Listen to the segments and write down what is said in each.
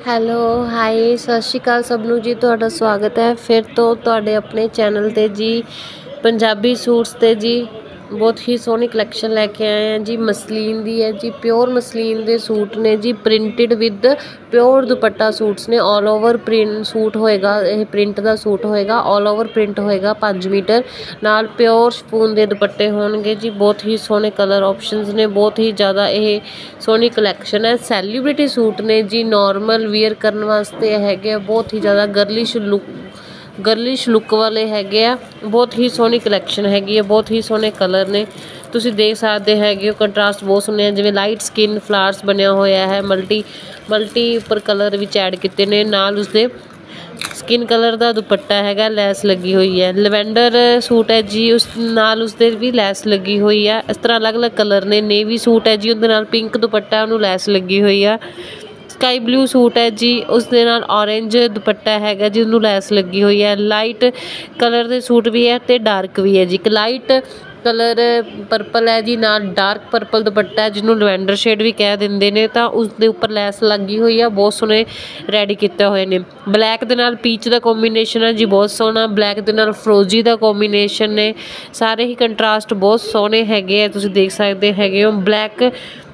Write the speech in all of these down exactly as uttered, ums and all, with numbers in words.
Hello hi ਸਤਿ ਸ਼੍ਰੀ ਅਕਾਲ ਸਭ ਨੂੰ ਜੀ। ਤੁਹਾਡਾ ਸਵਾਗਤ ਹੈ ਫਿਰ ਤੋਂ ਤੁਹਾਡੇ ਆਪਣੇ ਚੈਨਲ ਤੇ ਜੀ। ਪੰਜਾਬੀ ਸੂਟਸ ਤੇ ਜੀ ਬਹੁਤ ਹੀ ਸੋਹਣੀ ਕਲੈਕਸ਼ਨ ਲੈ ਕੇ ਆਏ हैं जी। मसलीन दी है जी, प्योर मसलीन दे सूट ने जी, printed with pure dupatta suits ने। ऑल ओवर प्रिंट सूट होएगा, यह प्रिंट का सूट होएगा, ऑल ओवर प्रिंट होएगा पाँच मीटर नाल प्योर शपून के दुपट्टे होणगे जी। बहुत ही सोहने कलर ऑप्शंस ने, बहुत ही ज़्यादा यह सोहनी कलैक्शन है। सैलीब्रिटी सूट ने जी, नॉर्मल वीयर करने वास्ते हैगे, बहुत ही ज़्यादा गर्लिश लुक गर्लिश लुक वाले हैगे आ। बहुत ही सोहनी कलैक्शन हैगी है, बहुत ही सोहने कलर ने, तुसी देख सकते हैगे हो। कंट्रास्ट बहुत सोहने जिवें लाइट स्किन फ्लावर्स बनया होया है, मल्टी मल्टी उपर कलर भी ऐड किए ने, नाल उसदे स्किन कलर का दुपट्टा हैगा, लैस लगी हुई है। लैवेंडर सूट है जी, उस नाल उसदे भी लैस लगी हुई है। इस तरह अलग अलग कलर ने। नेवी सूट है जी, उहदे नाल पिंक दुपट्टा, उहनूं लैस लगी हुई है। स्काई ब्लू सूट है जी, उस दे नाल ऑरेंज दुपट्टा हैगा जी, उन्होंने लैस लगी हुई है। लाइट कलर के सूट भी है तो डार्क भी है जी। एक लाइट कलर परपल है जी, नाल डार्क परपल दुपट्टा है जिन्होंने लैवेंडर शेड भी कह देंगे ने, तो उसके उपर लैस लगी हुई है। बहुत सोहने रेडी किए हुए हैं। ब्लैक के नाल पीच का कॉम्बीनेशन है जी, बहुत सोहना। ब्लैक के नाल फ्रोजी का कॉम्बीनेशन ने, सारे ही कंट्रास्ट बहुत सोहने हैगे है, तुसीं देख सकते हैगे हो। ब्लैक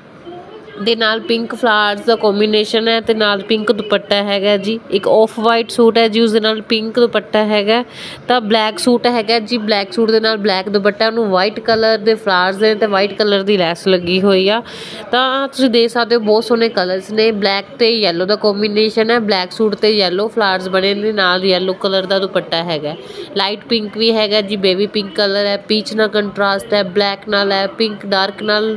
दे नाल पिंक फ्लावर्स का कॉम्बीनेशन है तो नाल पिंक दुपट्टा हैगा जी। एक ऑफ वाइट सूट है जी, उस दे नाल पिंक दुपट्टा हैगा। तो ब्लैक सूट हैगा जी, ब्लैक सूट दे नाल ब्लैक दुपट्टा, उन्होंने वाइट कलर के फ्लावर्स ने तो वाइट कलर की लैस लगी हुई आ। तो तुसीं देख सकते हो बहुत सोहने कलर्स ने। ब्लैक तो येलो का कॉम्बीनेशन है, ब्लैक सूट तो येलो फ्लावर्स बने ने, नाल येलो कलर का दुपट्टा हैगा। लाइट पिंक भी हैगा जी, बेबी पिंक कलर है, पीच नाल कंट्रास्ट है, ब्लैक नाल है, पिंक डार्क नाल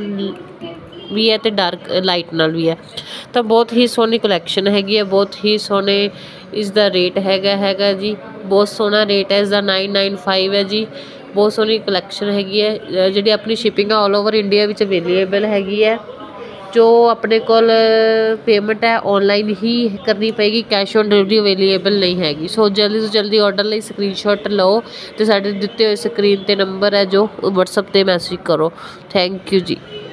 भी है तो डार्क लाइट नाल भी है। तो बहुत ही सोहनी कलैक्शन हैगी है, बहुत ही सोहने इसका रेट हैगा हैगा जी। बहुत सोहना रेट है इसका, नाइन नाइन फाइव है जी। बहुत सोहनी कलैक्शन हैगी है, जी अपनी शिपिंग ऑल ओवर इंडिया में अवेलेबल हैगी है। जो अपने कोल पेमेंट है ऑनलाइन ही करनी पेगी, कैश ऑन डिलीवरी अवेलेबल नहीं हैगी। सो जल्दी तो जल्दी ऑर्डर लिए स्क्रीनशॉट लो तो साढ़े दिते हुए स्क्रीन पर नंबर है जो व्हाट्सएप पर मैसेज करो। Thank you ji.